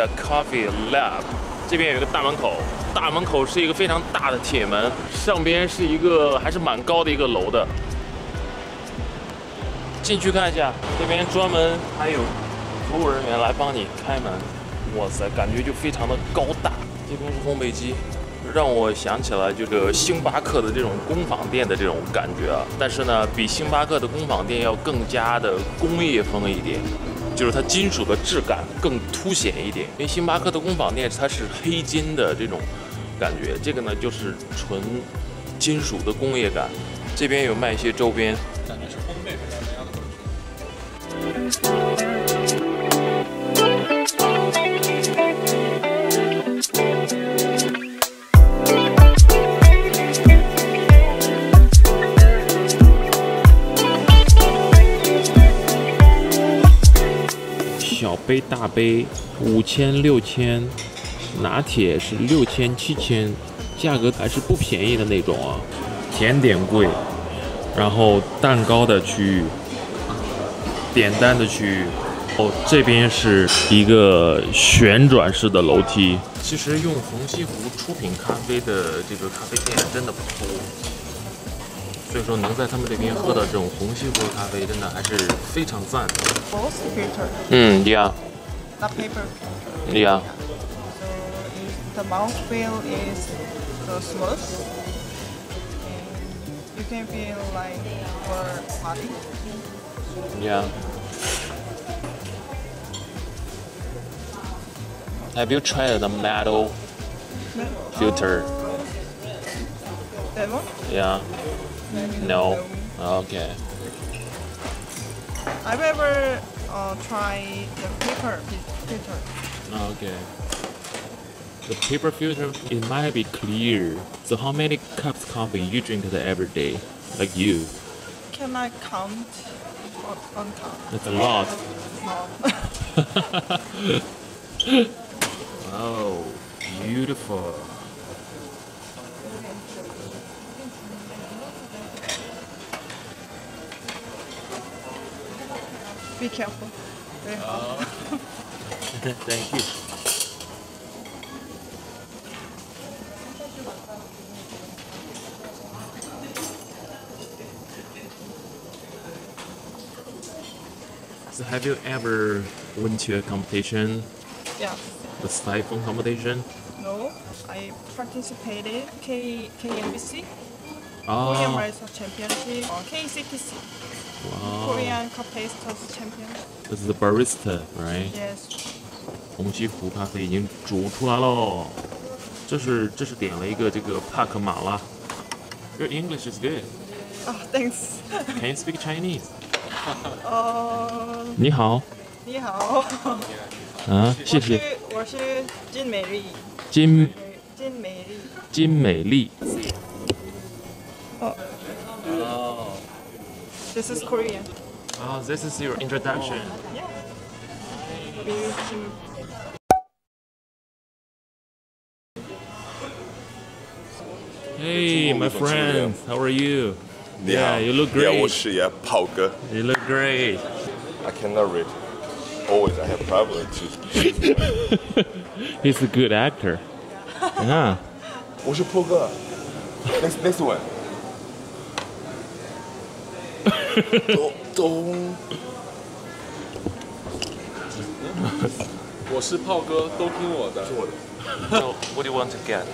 Korea Coffee Lab。这边有一个大门口，大门口是一个非常大的铁门，上边是一个还是蛮高的一个楼的。进去看一下，这边专门还有服务人员来帮你开门。哇塞，感觉就非常的高大。这边是烘焙机。 让我想起了这个星巴克的这种工坊店的这种感觉啊，但是呢，比星巴克的工坊店要更加的工业风一点，就是它金属的质感更凸显一点。因为星巴克的工坊店它是黑金的这种感觉，这个呢就是纯金属的工业感。这边有卖一些周边， 感觉是烘焙是什么样的东西？ 小杯、大杯，5000、6000，拿铁是6000、7000，价格还是不便宜的那种啊。甜点柜，然后蛋糕的区域，点单的区域。哦，这边是一个旋转式的楼梯。其实用红西湖出品咖啡的这个咖啡店真的不多。 所以说，能在他们这边喝到这种红西湖的咖啡，真的还是非常赞的。 Both filter, Yeah, not paper filter. yeah. So the mouthfeel is smooth. And you can feel like your body. Yeah. Have you tried the metal filter? That one? Yeah. No. Okay. I've ever tried the paper filter. Okay. The paper filter, it might be clear. So how many cups coffee you drink every day? Like you? Can I count on count? That's a lot. No. Oh, beautiful. Be careful. Very hot. Thank you. So have you ever went to a competition, Yeah. the siphon competition? No. I participated KMBC. Korean Oh, Barista Championship or KCTC. wow. Korean Cuptasters Champion. This is the barista, right? Yes. 红西湖咖啡已经煮出来喽。这是点了一个这个帕克马拉。Your English is good. Oh, thanks. Can you speak Chinese? 你好。 你好。啊，谢谢。 我是金美丽。 金美丽。 Oh. This is Korean. Oh, this is your introduction. Yeah. Hey, my friend, how are you? 你好 Yeah, you look great. 我是炮哥。 You look great. I cannot read. Always I have problem to. He's a good actor. Yeah. 我是炮哥。Next one. 东。 我是炮哥，都听我的。 So, what do you want to get?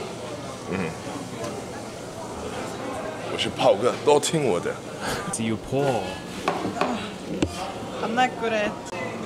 我是炮哥，都听我的。 See you, Paul. I'm not good at.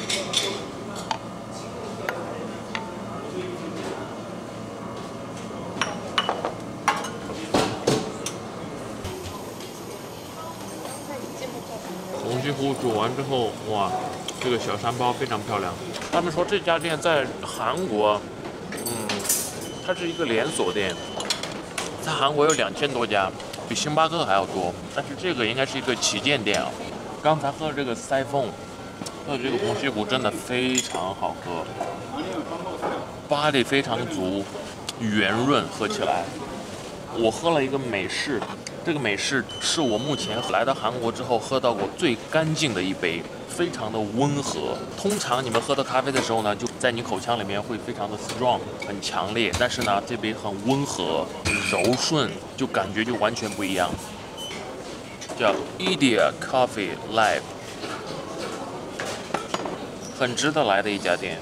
《红西湖》煮完之后，哇，这个小山包非常漂亮。他们说这家店在韩国，它是一个连锁店，在韩国有2000多家，比星巴克还要多。但是这个应该是一个旗舰店啊。刚才喝的这个塞凤，喝的这个红西湖真的非常好喝，body 非常足，圆润，喝起来。我喝了一个美式， 这个美式是我目前来到韩国之后喝到过最干净的一杯，非常的温和。通常你们喝到咖啡的时候呢，就在你口腔里面会非常的 strong， 很强烈，但是呢，这杯很温和、柔顺，就感觉就完全不一样。叫 Idea Coffee Lab， 很值得来的一家店。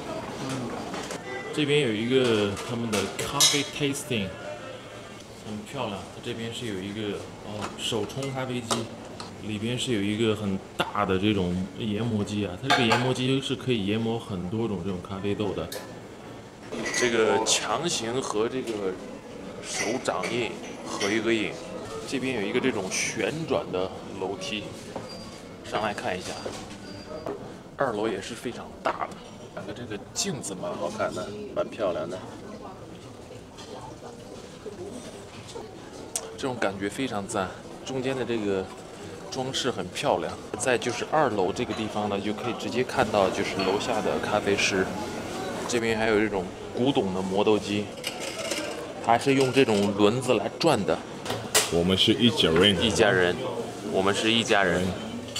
这边有一个他们的咖啡 tasting， 很漂亮。它这边是有一个手冲咖啡机，里边是有一个很大的这种研磨机啊。它这个研磨机是可以研磨很多种这种咖啡豆的。这个强行和这个手掌印合一个影。这边有一个这种旋转的楼梯，上来看一下。2楼也是非常大的。感觉这个镜子蛮好看的，蛮漂亮的，这种感觉非常赞。中间的这个装饰很漂亮。再就是2楼这个地方呢，就可以直接看到就是楼下的咖啡师。这边还有这种古董的磨豆机，它是用这种轮子来转的。 我们是一家人， 一家人，我们是一家人。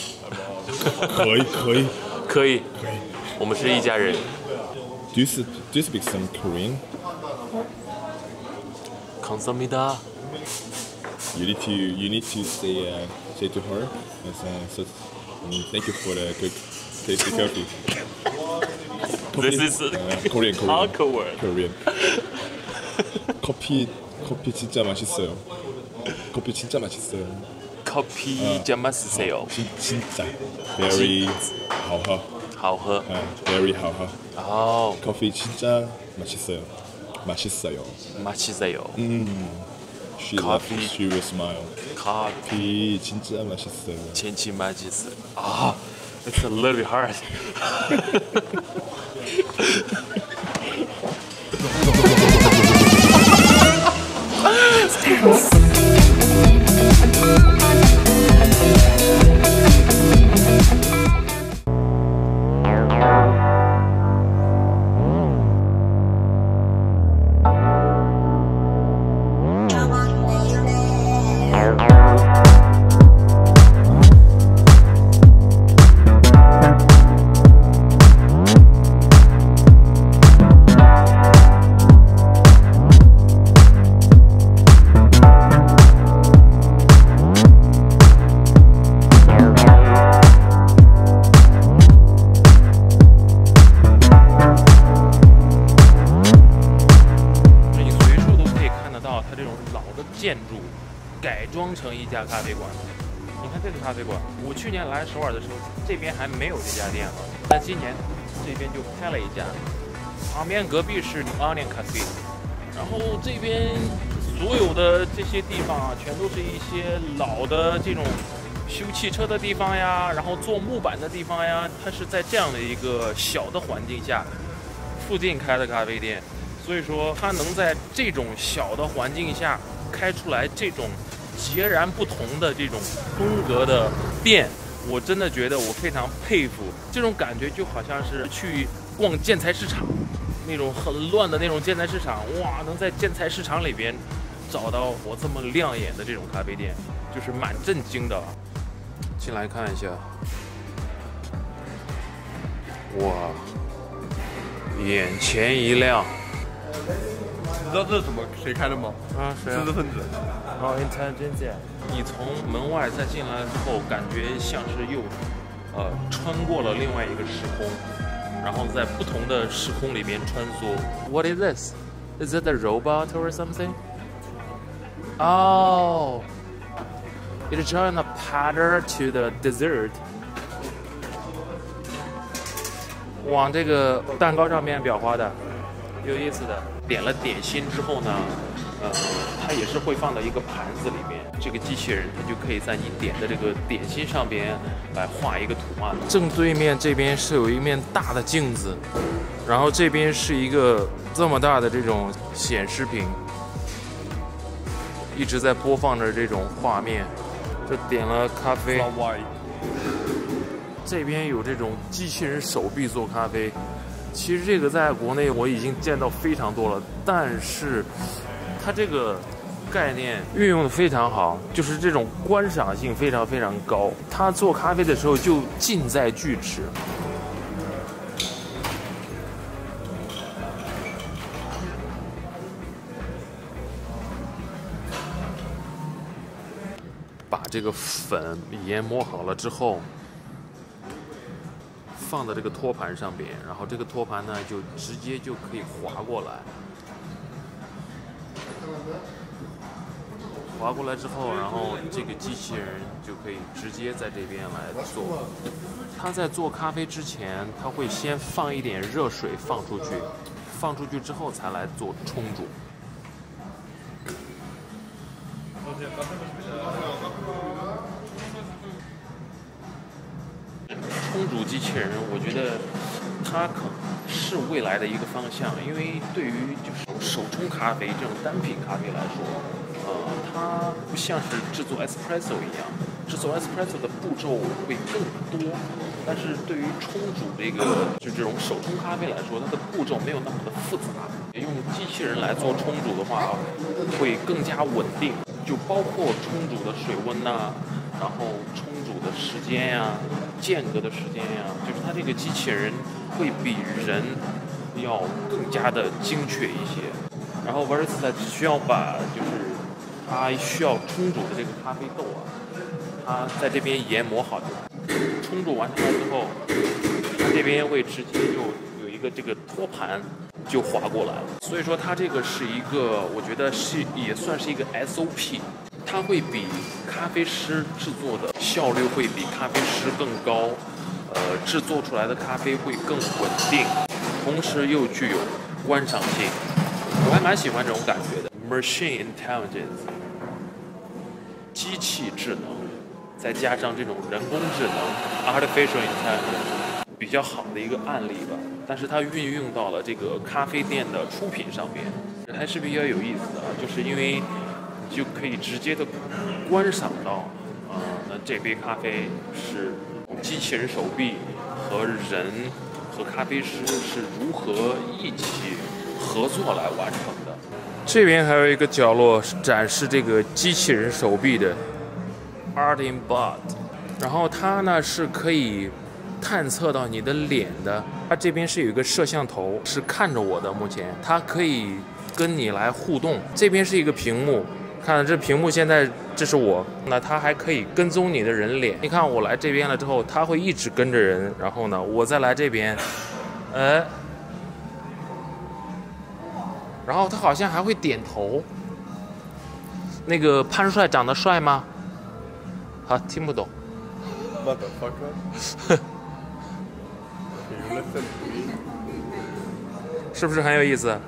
可以。我们是一家人。 Do you speak some Korean? 감사합니다. You need to say to her, thank you for the good tasty coffee. This is Korean. awkward. Korean. 커피 진짜 맛있어요. 커피 진짜 맛있어요. 커피 좀 맛있어요. 진짜 very 好喝。 好喝。 very 好喝。 哦。 커피 진짜 맛있어요. She will smile. 커피 진짜 맛있어요. 진짜 맛있어요. 아, it's a little bit hard.建筑改装成一家咖啡馆。你看这个咖啡馆，我去年来首尔的时候，这边还没有这家店了，但今年这边就开了一家。旁边隔壁是 Onion Cafe， 然后这边所有的这些地方啊，全都是一些老的这种修汽车的地方呀，然后做木板的地方呀。它是在这样的一个小的环境下，附近开的咖啡店，所以说它能在这种小的环境下开出来这种截然不同的这种风格的店，我真的觉得我非常佩服。这种感觉就好像是去逛建材市场，那种很乱的那种建材市场，哇，能在建材市场里边找到我这么亮眼的这种咖啡店，就是蛮震惊的。进来看一下，哇，眼前一亮。 你知道这是什么谁开的吗？ 啊，谁啊？ 知识分子。 哦 ，intelligence。你从门外再进来之后，感觉像是又，穿过了另外一个时空，然后在不同的时空里边穿梭。What is this? Is it a robot or something? Oh, it's trying to paddle to the dessert. 往这个蛋糕上面裱花的，有意思的。点了点心之后呢，它也是会放到一个盘子里面。这个机器人它就可以在你点的这个点心上边来画一个图案。正对面这边是有一面大的镜子，然后这边是一个这么大的这种显示屏，一直在播放着这种画面。就点了咖啡。这边有这种机器人手臂做咖啡。其实这个在国内我已经见到非常多了，但是它这个概念运用的非常好，就是这种观赏性非常非常高。他做咖啡的时候就近在咫尺。把这个粉研磨好了之后，放在这个托盘上边，然后这个托盘呢就直接就可以滑过来。滑过来之后，然后这个机器人就可以直接在这边来做。它在做咖啡之前，它会先放一点热水放出去，放出去之后才来做冲煮。冲煮机器人，我觉得它可能是未来的一个方向，因为对于就是手冲咖啡这种单品咖啡来说，它不像是制作 espresso 一样，制作 espresso 的步骤会更多，但是对于冲煮就这种手冲咖啡来说，它的步骤没有那么的复杂。用机器人来做冲煮的话，会更加稳定，就包括冲煮的水温呐，然后冲煮的时间呀、间隔的时间呀，就是它这个机器人会比人要更加的精确一些。然后 Barista 只需要把就是它需要冲煮的这个咖啡豆啊，它在这边研磨好就好。冲煮完成了之后，它这边会直接就有一个这个托盘就滑过来了。所以说它这个是一个，我觉得也算是一个 SOP。它会比咖啡师制作的效率会比咖啡师更高，制作出来的咖啡会更稳定，同时又具有观赏性。我还蛮喜欢这种感觉的。Machine intelligence， 机器智能，再加上这种人工智能 artificial intelligence， 比较好的一个案例吧。但是它运用到了这个咖啡店的出品上面，还是比较有意思的，就是因为就可以直接的观赏到，那这杯咖啡是机器人手臂和人和咖啡师是如何一起合作来完成的。这边还有一个角落是展示这个机器人手臂的 Artin Bot， 然后它呢是可以探测到你的脸的，它这边是有一个摄像头是看着我的，目前它可以跟你来互动。这边是一个屏幕。看这屏幕，现在这是我，那它还可以跟踪你的人脸。你看我来这边了之后，它会一直跟着人，然后呢，我再来这边，然后它好像还会点头。那个潘帅长得帅吗？好，听不懂。是不是很有意思？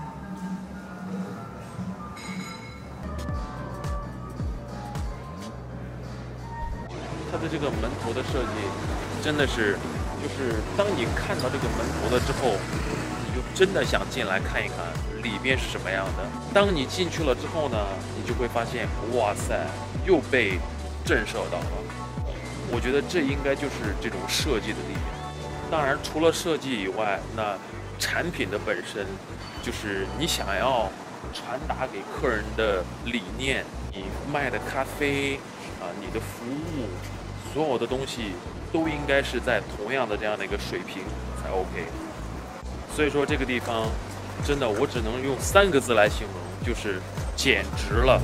它的这个门头的设计真的是，就是当你看到这个门头了之后，你就真的想进来看一看里边是什么样的。当你进去了之后呢，你就会发现，哇塞，又被震慑到了。我觉得这应该就是这种设计的力量。当然，除了设计以外，那产品的本身就是你想要传达给客人的理念，你卖的咖啡啊，你的服务。所有的东西都应该是在同样的这样的一个水平才 OK。所以说这个地方真的我只能用3个字来形容，就是简直了。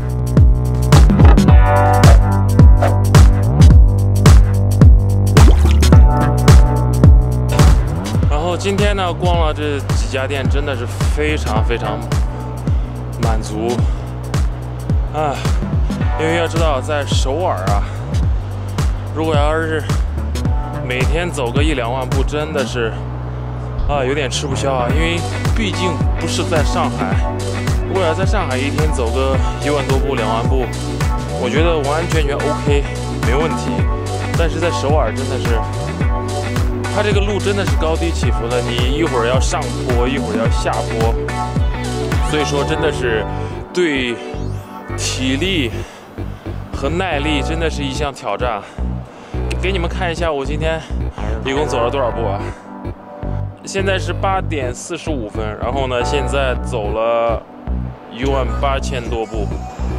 然后今天呢逛了这几家店，真的是非常非常满足啊！因为要知道在首尔啊，如果要是每天走个1、2万步，真的是有点吃不消啊。因为毕竟不是在上海，如果要在上海一天走个1万多步、2万步，我觉得完全 OK， 没问题。但是在首尔真的是，它这个路真的是高低起伏的，你一会儿要上坡，一会儿要下坡，所以说真的是对体力和耐力真的是一项挑战。给你们看一下我今天一共走了多少步啊？现在是8点45分，然后呢，现在走了 18000多步。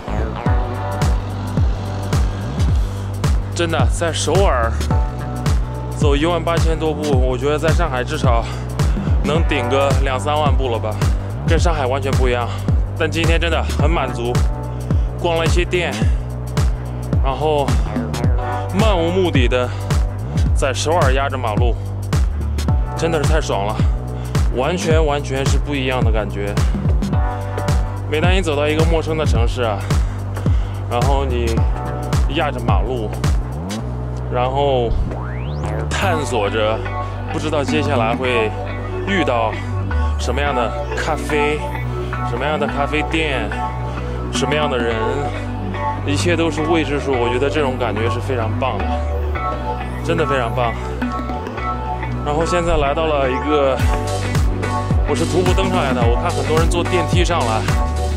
真的，在首尔走18000多步，我觉得在上海至少能顶个2、3万步了吧，跟上海完全不一样。但今天真的很满足，逛了一些店，然后漫无目的的在首尔压着马路，真的是太爽了，完全是不一样的感觉。每当你走到一个陌生的城市啊，然后你压着马路，然后探索着，不知道接下来会遇到什么样的咖啡，什么样的咖啡店，什么样的人，一切都是未知数。我觉得这种感觉是非常棒的，真的非常棒。然后现在来到了一个，我是徒步登上来的，我看很多人坐电梯上来，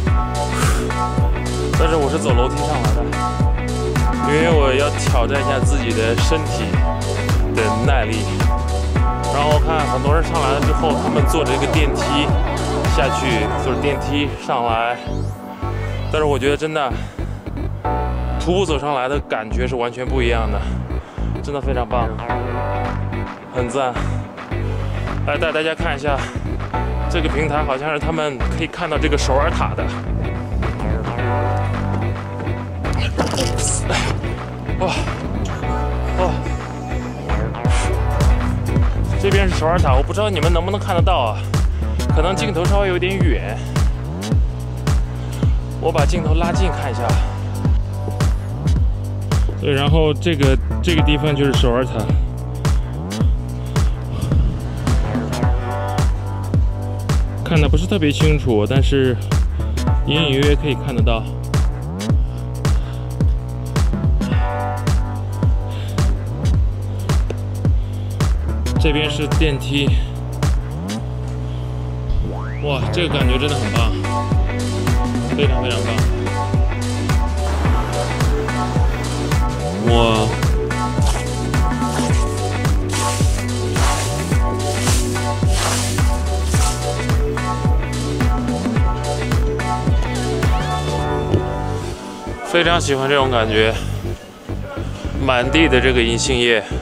但是我是走楼梯上来的，因为我要挑战一下自己的身体的耐力。然后看很多人上来了之后，他们坐着一个电梯下去，坐着电梯上来。但是我觉得真的徒步走上来的感觉是完全不一样的，真的非常棒，很赞。来带大家看一下这个平台，好像是他们可以看到这个首尔塔的。哇哇！这边是首尔塔，我不知道你们能不能看得到啊？可能镜头稍微有点远，我把镜头拉近看一下。对，然后这个地方就是首尔塔，看的不是特别清楚，但是隐隐约约可以看得到。这边是电梯，哇，这个感觉真的很棒，非常棒。哇，非常喜欢这种感觉，满地的这个银杏叶。